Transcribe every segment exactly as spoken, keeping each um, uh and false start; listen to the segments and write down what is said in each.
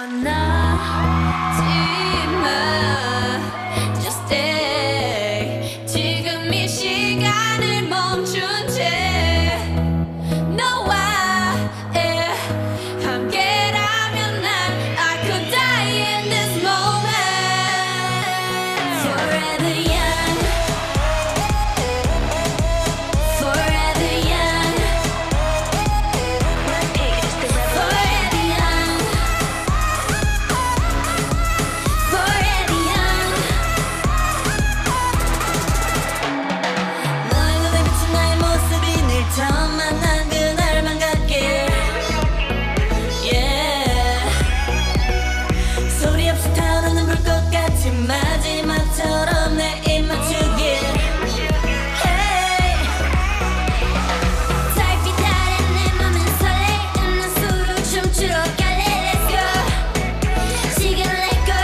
떠나지 마. Just stay. 지금 이 시간을 멈춘 채 너와 함께라면 난 I could die in this moment. Forever young, forever young, forever young, forever young. 너의 눈에 비친 나의 모습이 늘 처음 만난 그날만 같길. Yeah. 소리 없이 타오르는 불꽃 같이 마지막처럼 내 입 맞추길. Hey. 달빛 아래 내 맘은 설레이는 난 수로 춤추러 갈래. Let's go. 시간을 let go.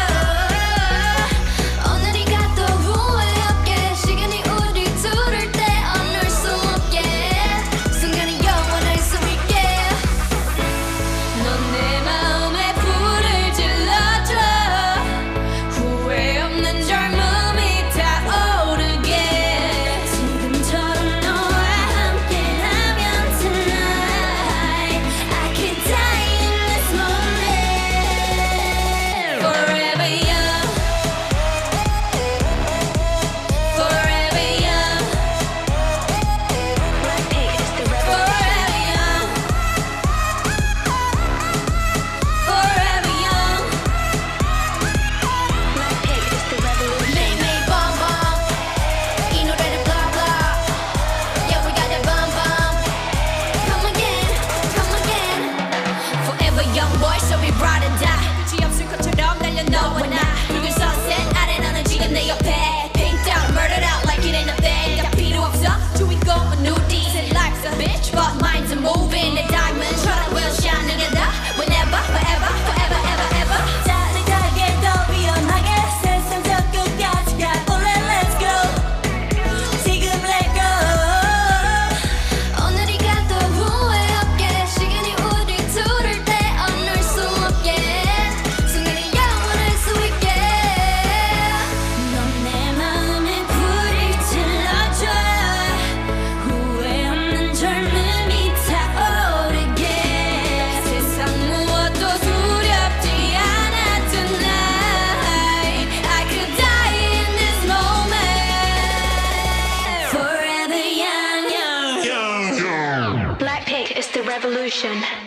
오늘이 가도 후회 없게 시간이 우리 둘을 떼어놓을 수 없게 순간이 영원할 수 있게 넌 내 마음에 불을 질러줘. 후회 없는 젊음이 타오르게 지금처럼 너와 함께라면 tonight I could die in this moment. Forever young, forever young, forever young, forever young. 매일매일 bum bum 이 노래를 blah blah. Yeah, we got that bum bum. Come again, come again. Forever young boy, so we ride and die. 끝이 없을 것처럼 달려 너와 나. 붉은 sunset 아래 너는 지금 내 옆에. Pinked out, murdered out like it ain't a thing. 다 필요 없어 주인공은 누디. Said life's a bitch, but mine's a moving. 내 diamond처럼 will shine together. Whenever, forever, forever, ever, ever. 짜릿하게 더 위험하게 세상 저 끝까지 가볼래. Let's go. 지금 let go. 오늘이 가도 후회 없게 시간이 우리 둘을 떼어놓을 수 없게 순간이 영원할 수 있게 넌 내 마음에 불을 질러줘. 후회 없는 젊음이 타오르게 세상 무엇도 두렵지 않아 tonight I could die in this moment. Forever young. Blackpink is the revolution.